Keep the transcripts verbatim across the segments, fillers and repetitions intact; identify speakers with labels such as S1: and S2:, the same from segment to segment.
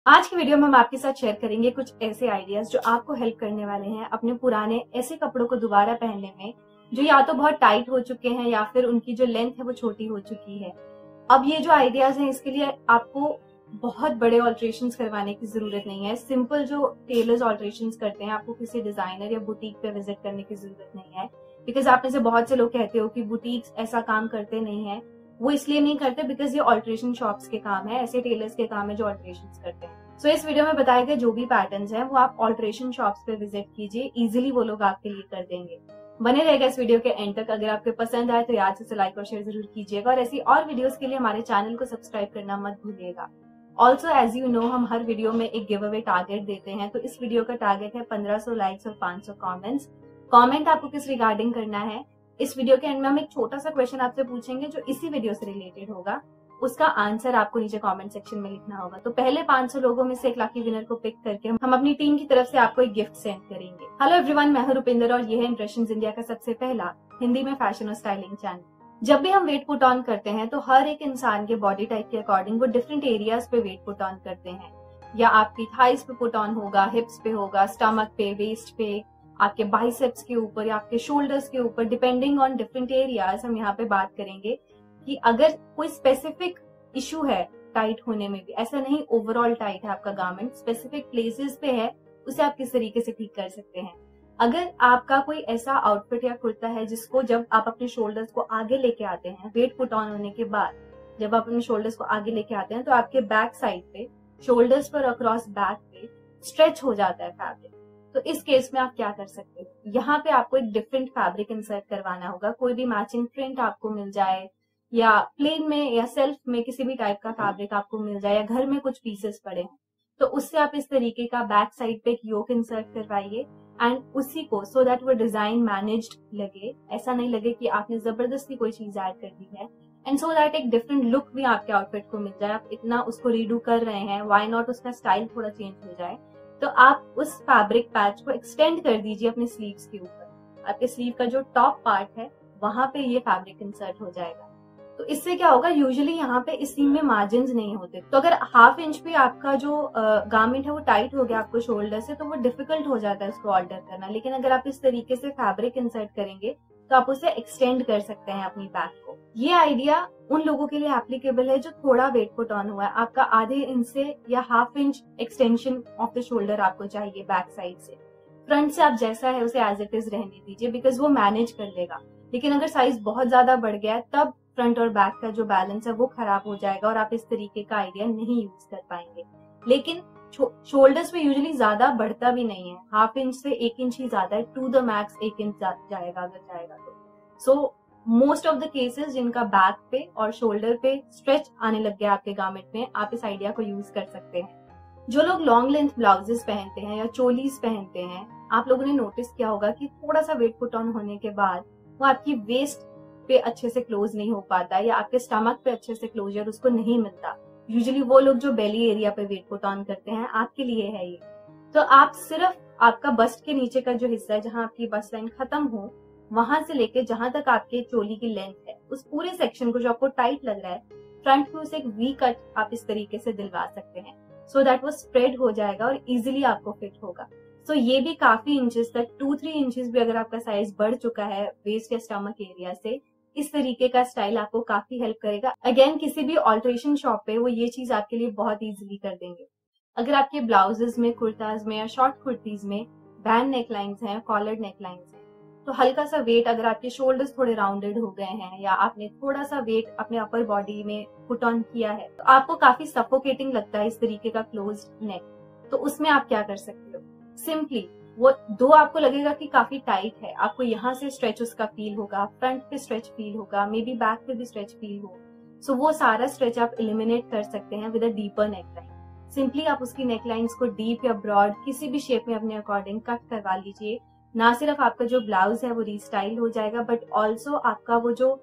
S1: आज की वीडियो में हम आपके साथ शेयर करेंगे कुछ ऐसे आइडियाज जो आपको हेल्प करने वाले हैं अपने पुराने ऐसे कपड़ों को दोबारा पहनने में जो या तो बहुत टाइट हो चुके हैं या फिर उनकी जो लेंथ है वो छोटी हो चुकी है। अब ये जो आइडियाज हैं इसके लिए आपको बहुत बड़े ऑल्ट्रेशंस करवाने की जरूरत नहीं है। सिंपल जो टेलर्स ऑल्ट्रेशंस करते हैं, आपको किसी डिजाइनर या बुटीक पे विजिट करने की जरूरत नहीं है। बिकॉज आप में से बहुत से लोग कहते हो कि बुटीक्स ऐसा काम करते नहीं है। वो इसलिए नहीं करते बिकॉज ये ऑल्ट्रेशन शॉप्स के काम है, ऐसे टेलर्स के काम है जो ऑल्ट्रेशंस करते हैं। सो so, इस वीडियो में बताए गए जो भी पैटर्न्स हैं वो आप ऑल्ट्रेशन शॉप्स पे विजिट कीजिए, इजीली वो लोग आपके लिए कर देंगे। बने रहेगा इस वीडियो के एंड तक। अगर आपको पसंद आए तो याद से लाइक और शेयर जरूर कीजिएगा और ऐसी और वीडियोस के लिए हमारे चैनल को सब्सक्राइब करना मत भूलिएगा। ऑल्सो एज यू नो हम हर वीडियो में एक गिव अवे टारगेट देते हैं, तो इस वीडियो का टारगेट है पंद्रह सौ लाइक्स और पांच सौ कॉमेंट्स। कॉमेंट आपको किस रिगार्डिंग करना है, इस वीडियो के एंड में हम एक छोटा सा क्वेश्चन आपसे पूछेंगे जो इसी वीडियो से रिलेटेड होगा। उसका आंसर आपको नीचे कमेंट सेक्शन में लिखना होगा। तो पहले पांच सौ लोगों में से एक लकी विनर को पिक करके हम अपनी टीम की तरफ से आपको एक गिफ्ट सेंड करेंगे। हेलो एवरीवन, मैं हूं रुपिंदर और ये है इंप्रेशंस इंडिया का सबसे पहला हिंदी में फैशन और स्टाइलिंग चैनल। जब भी हम वेट पुट ऑन करते हैं तो हर एक इंसान के बॉडी टाइप के अकॉर्डिंग वो डिफरेंट एरियाज पे वेट पुट ऑन करते हैं। या आपकी थाइस पे पुट ऑन होगा, हिप्स पे होगा, स्टमक पे, वेस्ट पे, आपके बाइसेप्स के ऊपर या आपके शोल्डर्स के ऊपर, डिपेंडिंग ऑन डिफरेंट एरियाज। हम यहाँ पे बात करेंगे कि अगर कोई स्पेसिफिक इशू है टाइट होने में भी, ऐसा नहीं ओवरऑल टाइट है आपका गारमेंट, स्पेसिफिक प्लेसेस पे है, उसे आप किस तरीके से ठीक कर सकते हैं। अगर आपका कोई ऐसा आउटफिट या कुर्ता है जिसको जब आप अपने शोल्डर्स को आगे लेके आते हैं वेट पुट ऑन होने के बाद, जब आप अपने शोल्डर्स को आगे लेके आते हैं तो आपके बैक साइड पे, शोल्डर्स पर अक्रॉस बैक पे स्ट्रेच हो जाता है फैब्रिक। तो इस केस में आप क्या कर सकते हो, यहाँ पे आपको एक डिफरेंट फैब्रिक इंसर्ट करवाना होगा। कोई भी मैचिंग प्रिंट आपको मिल जाए या प्लेन में या सेल्फ में किसी भी टाइप का फैब्रिक आपको मिल जाए या घर में कुछ पीसेस पड़े हैं, तो उससे आप इस तरीके का बैक साइड पे एक योक इंसर्ट करवाइए एंड उसी को सो दैट वो डिजाइन मैनेज्ड लगे, ऐसा नहीं लगे कि आपने जबरदस्ती कोई चीज ऐड कर दी है, एंड सो दैट एक डिफरेंट लुक भी आपके आउटफिट को मिल जाए। आप इतना उसको रीडू कर रहे हैं, व्हाई नॉट उसका स्टाइल थोड़ा चेंज हो जाए। तो आप उस फैब्रिक पैच को एक्सटेंड कर दीजिए अपने स्लीव्स के ऊपर। आपके स्लीव का जो टॉप पार्ट है वहां पे ये फैब्रिक इंसर्ट हो जाएगा। तो इससे क्या होगा, यूजुअली यहाँ पे इस सीम में मार्जिन नहीं होते, तो अगर हाफ इंच पे आपका जो गारमेंट है वो टाइट हो गया आपको शोल्डर से, तो वो डिफिकल्ट हो जाता है उसको ऑल्टर करना। लेकिन अगर आप इस तरीके से फैब्रिक इंसर्ट करेंगे तो आप उसे एक्सटेंड कर सकते हैं अपनी बैक को। ये आइडिया उन लोगों के लिए एप्लीकेबल है जो थोड़ा वेट पुट ऑन हुआ है, आपका आधे इंच से या half inch extension of the shoulder आपको चाहिए बैक साइड से। फ्रंट से आप जैसा है उसे एज इट इज रहने दीजिए बिकॉज वो मैनेज कर लेगा। लेकिन अगर साइज बहुत ज्यादा बढ़ गया है तब फ्रंट और बैक का जो बैलेंस है वो खराब हो जाएगा और आप इस तरीके का आइडिया नहीं यूज कर पाएंगे। लेकिन शोल्डर्स पे यूजुअली ज्यादा बढ़ता भी नहीं है, हाफ इंच से एक इंच ही ज्यादा है, टू द मैक्स एक इंच जाएगा अगर जाएगा तो। So most of the cases जिनका बैक पे और शोल्डर पे स्ट्रेच आने लग गया आपके गारमेंट में, आप इस आइडिया को यूज कर सकते हैं। जो लोग लॉन्ग लेंथ ब्लाउजेस पहनते हैं या चोलीज पहनते हैं, आप लोगों ने नोटिस किया होगा कि थोड़ा सा वेट पुट ऑन होने के बाद वो आपकी वेस्ट पे अच्छे से क्लोज नहीं हो पाता या आपके स्टमक पे अच्छे से क्लोजर उसको नहीं मिलता। यूजुअली वो लोग जो बेली एरिया पे वेट पुट ऑन करते हैं, आपके लिए है ये। तो आप सिर्फ आपका बस्ट के नीचे का जो हिस्सा है, जहां आपकी बस्ट लाइन खत्म हो, वहां से लेके जहां तक आपके चोली की लेंथ है, उस पूरे सेक्शन को जो आपको टाइट लग रहा है, फ्रंट में उसे एक वी कट आप इस तरीके से दिलवा सकते हैं सो दैट वो स्प्रेड हो जाएगा और इजिली आपको फिट होगा। सो so, ये भी काफी इंचेस तक, टू थ्री इंचेस भी अगर आपका साइज बढ़ चुका है वेस्ट या स्टमक एरिया से, इस तरीके का स्टाइल आपको काफी हेल्प करेगा। अगेन किसी भी ऑल्ट्रेशन शॉप पे वो ये चीज आपके लिए बहुत इजीली कर देंगे। अगर आपके ब्लाउजेस में, कुर्ताज में या शॉर्ट कुर्तीज में बैंड नेकलाइंस हैं, कॉलर्ड नेकलाइंस हैं, तो हल्का सा वेट, अगर आपके शोल्डर्स थोड़े राउंडेड हो गए हैं या आपने थोड़ा सा वेट अपने अपर बॉडी में पुट ऑन किया है, तो आपको काफी सफोकेटिंग लगता है इस तरीके का क्लोज्ड नेक, तो उसमें आप क्या कर सकते हो, सिंपली वो दो आपको लगेगा कि काफी टाइट है, आपको यहाँ से स्ट्रेच उसका फील होगा, फ्रंट पे स्ट्रेच फील होगा, मे बी बैक पे भी स्ट्रेच फील हो, सो वो सारा स्ट्रेच आप एलिमिनेट कर सकते हैं with a deeper neckline. Simply आप उसकी नेकलाइंस को डीप या ब्रॉड किसी भी शेप में अपने अकॉर्डिंग कट करवा लीजिए। ना सिर्फ आपका जो ब्लाउज है वो रीस्टाइल हो जाएगा, बट ऑल्सो आपका वो जो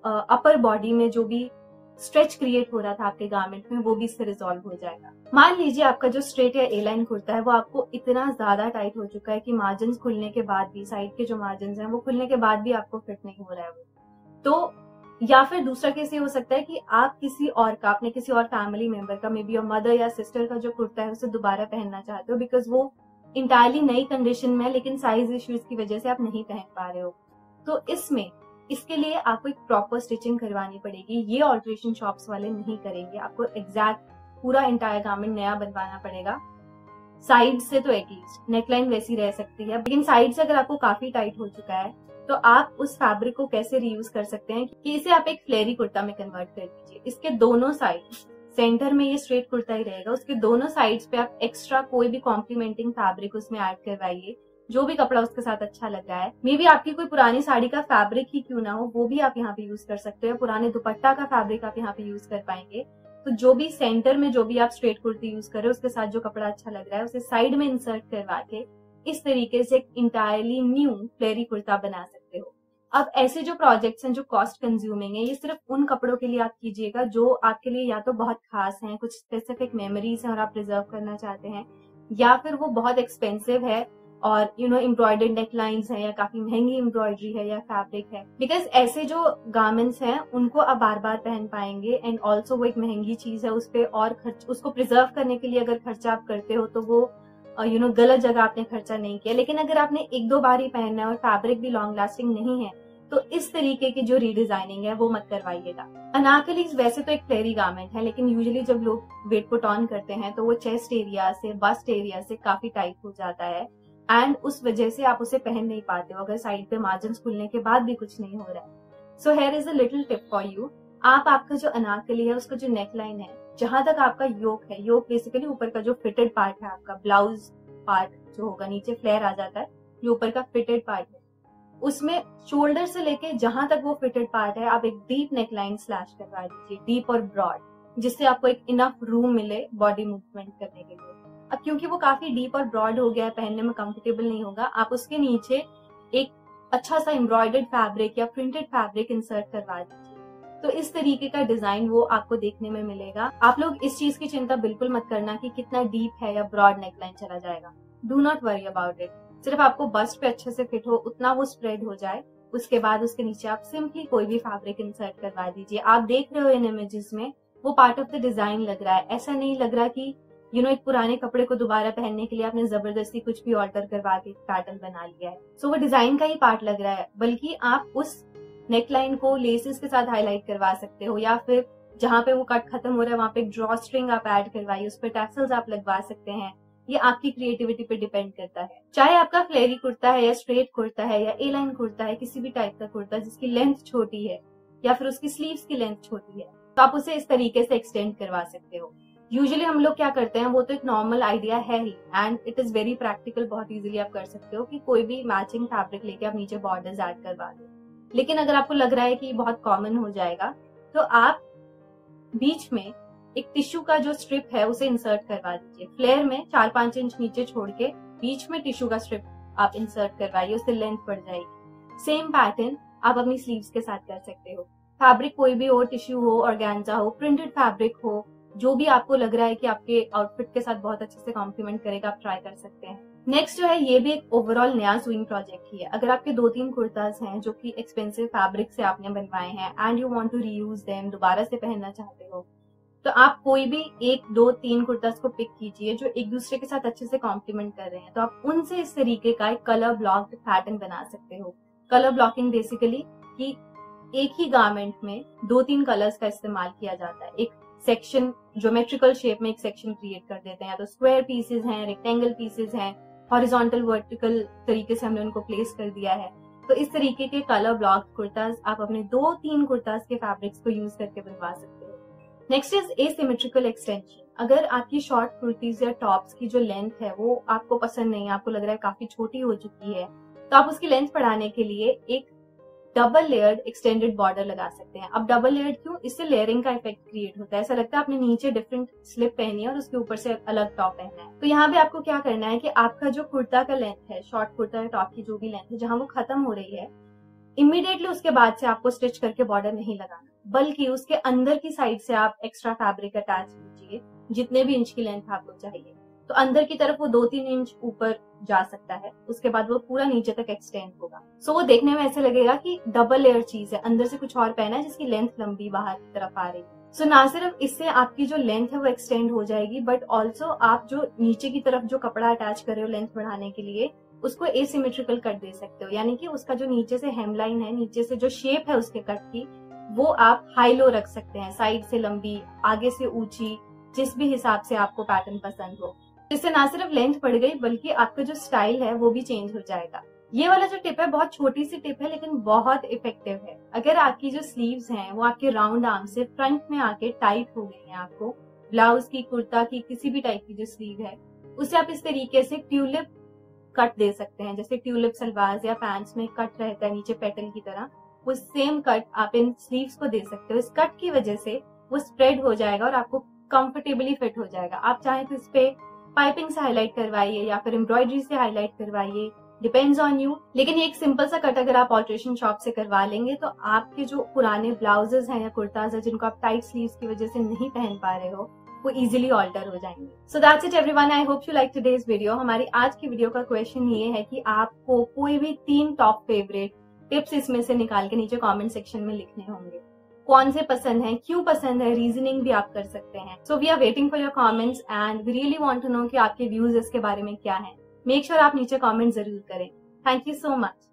S1: अपर बॉडी में जो भी स्ट्रेच क्रिएट हो रहा था आपके गारमेंट में, वो भी इससे रिजॉल्व हो जाएगा। मान लीजिए आपका जो स्ट्रेट या ए लाइन कुर्ता है वो आपको इतना ज्यादा टाइट हो चुका है कि मार्जिन खुलने के बाद भी, साइड के जो मार्जिन हैं वो खुलने के बाद भी आपको फिट नहीं हो रहा है वो, तो या फिर दूसरा केस ये हो सकता है कि आप किसी और का, अपने किसी और फैमिली मेंबर का, मे बी योर मदर या सिस्टर का जो कुर्ता है उसे दोबारा पहनना चाहते हो बिकॉज वो इंटायरली नई कंडीशन में, लेकिन साइज इश्यूज की वजह से आप नहीं पहन पा रहे हो। तो इसमें इसके लिए आपको एक प्रॉपर स्टिचिंग करवानी पड़ेगी। ये ऑल्ट्रेशन शॉप्स वाले नहीं करेंगे, आपको एग्जैक्ट पूरा इंटायर गारमेंट नया बनवाना पड़ेगा। साइड से तो एटलीस्ट नेकलाइन वैसी रह सकती है, लेकिन साइड से अगर आपको काफी टाइट हो चुका है तो आप उस फैब्रिक को कैसे रीयूज कर सकते हैं कि इसे आप एक फ्लेरी कुर्ता में कन्वर्ट कर दीजिए। इसके दोनों साइड, सेंटर में ये स्ट्रेट कुर्ता ही रहेगा, उसके दोनों साइड्स पे आप एक्स्ट्रा कोई भी कॉम्प्लीमेंटिंग फैब्रिक उसमें ऐड करवाइए, जो भी कपड़ा उसके साथ अच्छा लग रहा है। मे बी आपकी कोई पुरानी साड़ी का फैब्रिक ही क्यों ना हो, वो भी आप यहाँ पे यूज कर सकते हो। पुराने दुपट्टा का फैब्रिक आप यहाँ पे यूज कर पाएंगे। तो जो भी सेंटर में जो भी आप स्ट्रेट कुर्ती यूज कर रहे हो उसके साथ जो कपड़ा अच्छा लग रहा है उसे साइड में इंसर्ट करवा के इस तरीके से एक इंटायरली न्यू फ्लेरी कुर्ता बना सकते हो। अब ऐसे जो प्रोजेक्ट्स हैं जो कॉस्ट कंज्यूमिंग है, ये सिर्फ उन कपड़ों के लिए आप कीजिएगा जो आपके लिए या तो बहुत खास हैं, कुछ स्पेसिफिक मेमोरीज हैं और आप प्रिजर्व करना चाहते हैं, या फिर वो बहुत एक्सपेंसिव है और यू नो एम्ब्रॉयडर्ड नेकलाइंस है या काफी महंगी एम्ब्रॉयडरी है या फैब्रिक है। बिकॉज ऐसे जो गारमेंट्स हैं उनको आप बार बार पहन पाएंगे एंड ऑल्सो वो एक महंगी चीज है, उस पर और खर्च, उसको प्रिजर्व करने के लिए अगर खर्चा आप करते हो तो वो यू नो गलत जगह आपने खर्चा नहीं किया। लेकिन अगर आपने एक दो बार ही पहनना है और फैब्रिक भी लॉन्ग लास्टिंग नहीं है तो इस तरीके की जो रीडिजाइनिंग है वो मत करवाइएगा। अनारकलीज वैसे तो एक फ्लेरी गारमेंट है, लेकिन यूजुअली जब लोग वेट पुट ऑन करते हैं तो वो चेस्ट एरिया से, बस्ट एरिया से काफी टाइट हो जाता है एंड उस वजह से आप उसे पहन नहीं पाते हो अगर साइड पे मार्जिन खुलने के बाद भी कुछ नहीं हो रहा है। So here is a little tip for you. आप आपका जो अनारकली है उसका जो नेकलाइन है, जहां तक आपका योक है, योक बेसिकली ऊपर का जो फिटेड पार्ट है, आपका ब्लाउज पार्ट जो होगा, नीचे फ्लेयर आ जाता है, जो ऊपर का फिटेड पार्ट है, उसमें शोल्डर से लेके जहां तक वो फिटेड पार्ट है आप एक डीप नेकलाइन स्लैश करवा दीजिए, डीप और ब्रॉड, जिससे आपको एक इनफ रूम मिले बॉडी मूवमेंट करने के लिए। अब क्योंकि वो काफी डीप और ब्रॉड हो गया है, पहनने में कंफर्टेबल नहीं होगा, आप उसके नीचे एक अच्छा सा एम्ब्रॉयडर्ड फैब्रिक या प्रिंटेड फैब्रिक इंसर्ट करवा दीजिए। तो इस तरीके का डिजाइन वो आपको देखने में मिलेगा। आप लोग इस चीज की चिंता बिल्कुल मत करना कि कितना डीप है या ब्रॉड नेकलाइन चला जाएगा। Do not worry about it. सिर्फ आपको बस्ट पे अच्छे से फिट हो, उतना वो स्प्रेड हो जाए, उसके बाद उसके नीचे आप सिंपली कोई भी फैब्रिक इंसर्ट करवा दीजिए। आप देख रहे हो इन इमेजेस में वो पार्ट ऑफ द डिजाइन लग रहा है, ऐसा नहीं लग रहा कि यू नो एक पुराने कपड़े को दोबारा पहनने के लिए आपने जबरदस्ती कुछ भी ऑल्टर करवा के पैटर्न बना लिया है। सो so, वो डिजाइन का ही पार्ट लग रहा है, बल्कि आप उस नेकलाइन को लेसेस के साथ हाईलाइट करवा सकते हो, या फिर जहां पे वो कट खत्म हो रहा है वहां पे एक ड्रॉ स्ट्रिंग आप ऐड करवाइए, उस पर टैसल्स आप लगवा सकते हैं। ये आपकी क्रिएटिविटी पे डिपेंड करता है। चाहे आपका फ्लेरी कुर्ता है या स्ट्रेट कुर्ता है या ए लाइन कुर्ता है, किसी भी टाइप का कुर्ता जिसकी लेंथ छोटी है या फिर उसकी स्लीव्स की लेंथ छोटी है, तो आप उसे इस तरीके से एक्सटेंड करवा सकते हो। यूजुअली हम लोग क्या करते हैं, वो तो एक नॉर्मल आइडिया है ही and it is very practical, बहुत इजीली आप कर सकते हो कि कोई भी मैचिंग फैब्रिक लेके आप नीचे बॉर्डर्स ऐड करवा दो। लेकिन अगर आपको लग रहा है कि बहुत कॉमन हो जाएगा तो आप बीच में एक टिश्यू का जो स्ट्रिप है उसे इंसर्ट करवा दीजिए। फ्लेयर में चार पांच इंच नीचे छोड़ के बीच में टिश्यू का स्ट्रिप आप इंसर्ट करवाइए, उससे लेंथ बढ़ जाएगी। सेम पैटर्न आप अपनी स्लीव्स के साथ कर सकते हो। फैब्रिक कोई भी हो, टिश्यू हो, ऑर्गेन्जा हो, प्रिंटेड फैब्रिक हो, जो भी आपको लग रहा है कि आपके आउटफिट के साथ बहुत अच्छे से कॉम्प्लीमेंट करेगा, आप ट्राई कर सकते हैं। नेक्स्ट जो है, ये भी एक ओवरऑल नया स्विंग प्रोजेक्ट ही है। अगर आपके दो तीन कुर्ताज हैं जो कि एक्सपेंसिव फैब्रिक से आपने बनवाए हैं and you want to reuse them, दोबारा से पहनना चाहते हो, तो आप कोई भी एक दो तीन कुर्ताज को पिक कीजिए जो एक दूसरे के साथ अच्छे से कॉम्प्लीमेंट कर रहे हैं। तो आप उनसे इस तरीके का एक कलर ब्लॉक्ड पैटर्न बना सकते हो। कलर ब्लॉकिंग बेसिकली कि एक ही गारमेंट में दो तीन कलर्स का इस्तेमाल किया जाता है। एक सेक्शन ज्योमेट्रिकल शेप में एक सेक्शन क्रिएट कर देते हैं, या तो स्क्वायर पीसेज हैं, रेक्टेंगल पीसेज हैं, हॉरिजॉन्टल वर्टिकल तरीके से हमने उनको प्लेस कर दिया है। तो इस तरीके के कलर ब्लॉक्ड कुर्ताज आप अपने दो तीन कुर्ताज के फैब्रिक्स को यूज करके बनवा सकते हो। Next is asymmetrical extension. अगर आपकी शॉर्ट कुर्तीज या टॉप्स की जो लेंथ है वो आपको पसंद नहीं है, आपको लग रहा है काफी छोटी हो चुकी है, तो आप उसकी लेंथ बढ़ाने के लिए एक डबल लेयर्ड एक्सटेंडेड बॉर्डर लगा सकते हैं। अब डबल लेयर्ड क्यों? इससे लेयरिंग का इफेक्ट क्रिएट होता है, ऐसा लगता है आपने नीचे डिफरेंट स्लिप पहनी है और उसके ऊपर से अलग टॉप पहना है। तो यहाँ पे आपको क्या करना है कि आपका जो कुर्ता का लेंथ है, शॉर्ट कुर्ता या टॉप की जो भी लेंथ है, जहां वो खत्म हो रही है, इमीडिएटली उसके बाद से आपको स्टिच करके बॉर्डर नहीं लगाना, बल्कि उसके अंदर की साइड से आप एक्स्ट्रा फैब्रिक अटैच कीजिए, जितने भी इंच की लेंथ आपको चाहिए। तो अंदर की तरफ वो दो तीन इंच ऊपर जा सकता है, उसके बाद वो पूरा नीचे तक एक्सटेंड होगा। सो so, वो देखने में ऐसे लगेगा कि डबल लेयर चीज है, अंदर से कुछ और पहना है जिसकी लेंथ लंबी बाहर की तरफ आ रही है। सो so, ना सिर्फ इससे आपकी जो लेंथ है वो एक्सटेंड हो जाएगी, बट ऑल्सो आप जो नीचे की तरफ जो कपड़ा अटैच कर रहे हो लेंथ बढ़ाने के लिए, उसको एसिमेट्रिकल कट दे सकते हो, यानी कि उसका जो नीचे से हेमलाइन है, नीचे से जो शेप है उसके कट की, वो आप हाई लो रख सकते हैं, साइड से लंबी, आगे से ऊंची, जिस भी हिसाब से आपको पैटर्न पसंद हो। इससे ना सिर्फ लेंथ बढ़ गई बल्कि आपका जो स्टाइल है वो भी चेंज हो जाएगा। ये वाला जो टिप है बहुत छोटी सी टिप है लेकिन बहुत इफेक्टिव है। अगर आपकी जो स्लीव्स हैं वो आपके राउंड आर्म से फ्रंट में आके टाइट हो गई हैं, आपको ब्लाउज की, कुर्ता की, किसी भी टाइप की जो स्लीव है उसे आप इस तरीके से ट्यूलिप कट दे सकते हैं। जैसे ट्यूलिप सलवार या पैंट्स में कट रहता है नीचे पेटल की तरह, वो सेम कट आप इन स्लीव्स को दे सकते हो। इस कट की वजह से वो स्प्रेड हो जाएगा और आपको कंफर्टेबली फिट हो जाएगा। आप चाहे तो इस पे पाइपिंग से हाईलाइट करवाइए या फिर एम्ब्रॉयडरी से हाईलाइट करवाइए, डिपेंड्स ऑन यू। लेकिन ये एक सिंपल सा कट अगर आप ऑल्ट्रेशन शॉप से करवा लेंगे तो आपके जो पुराने ब्लाउजेस हैं या कुर्ताज है जिनको आप टाइट स्लीव्स की वजह से नहीं पहन पा रहे हो, वो इजीली ऑल्टर हो जाएंगे। So that's it everyone, I hope you like today's video. हमारी आज की वीडियो का क्वेश्चन ये है कि आपको कोई भी तीन टॉप फेवरेट टिप्स इसमें से निकाल के नीचे कमेंट सेक्शन में लिखने होंगे। कौन से पसंद है, क्यों पसंद है, रीजनिंग भी आप कर सकते हैं। So we are waiting for your comments and we really want to know कि आपके व्यूज इसके बारे में क्या है। मेक श्योर आप नीचे कमेंट जरूर करें। Thank you so much.